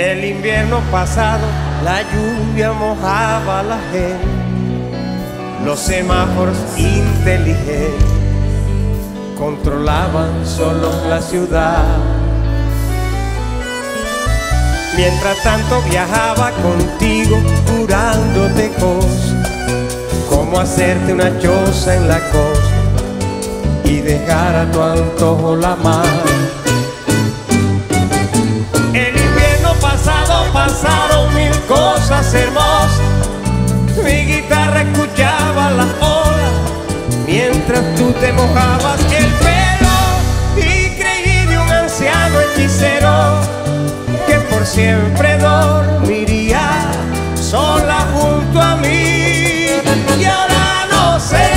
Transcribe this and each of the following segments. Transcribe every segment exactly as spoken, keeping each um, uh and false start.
El invierno pasado la lluvia mojaba a la gente, los semáforos inteligentes controlaban solo la ciudad. Mientras tanto viajaba contigo curándote cosas, como hacerte una choza en la costa y dejar a tu antojo la mar. El invierno pasado pasaron mil cosas hermosas, mi guitarra escuchaba las olas mientras tú te mojabas el pelo, y creí de un anciano hechicero que por siempre dormiría sola junto a mí. Y ahora no sé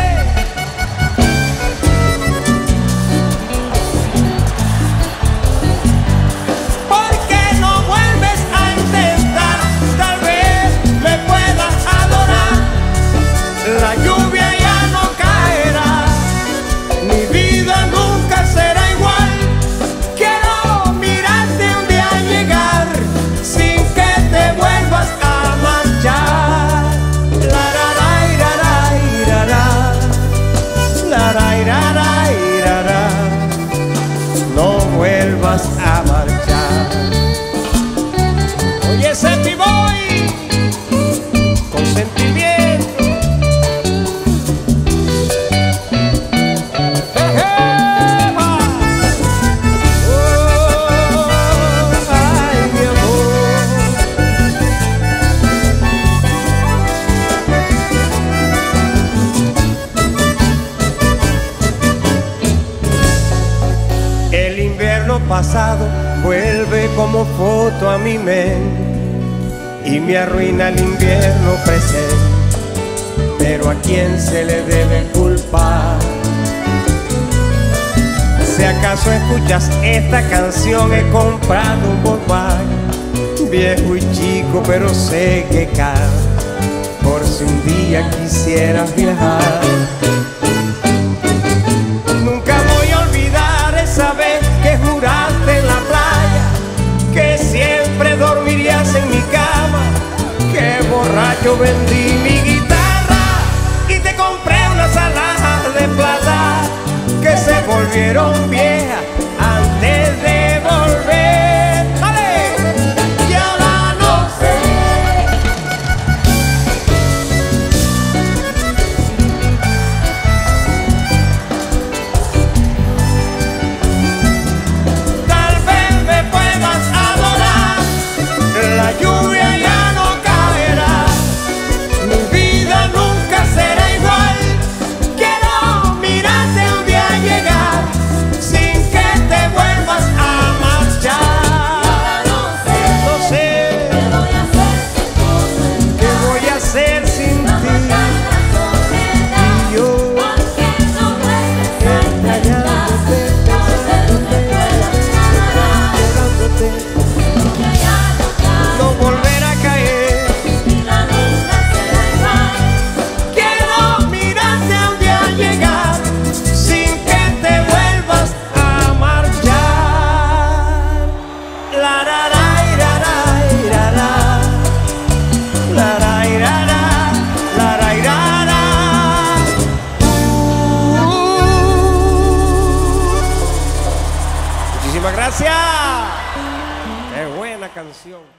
por qué no vuelves a intentar, tal vez me puedas adorar. La lluvia ya no caerá, mi vida nunca será igual. Quiero mirarte un día llegar sin que te vuelvas a marchar. La ra ra ira ra ira ra, la ra ira ra ira ra. No vuelvas a marchar. Oye, Seppi Boy, con sentimiento. El invierno pasado vuelve como foto a mi mente y me arruina el invierno presente. Pero ¿a quién se le debe culpar? Si acaso escuchas esta canción, he comprado un Volkswagen viejo y chico, pero sé que cabe por si un día quisieras viajar. Nunca voy a olvidar esa vez que juraste en la playa que siempre dormirías en mi cama, que borracho vendí mi guitarra y te compré unas alhajas de plata que se volvieron viejas antes de volver. ¡Dale! Y ahora no sé tal vez me puedas adorar. La lluvia ya no caerá, mi vida nunca será igual. Quiero mirarte un día llegar sin que te vuelvas a marchar. No sé qué voy a hacer sin ti, y yo extrañándote, pensándote, no volver a caer. Quiero mirarte un día llegar sin que te vuelvas a marchar. La ra ra ira ra ira ra, la ra ira ra, la ra ira ra. Uh. Muchísimas gracias. Qué buena canción.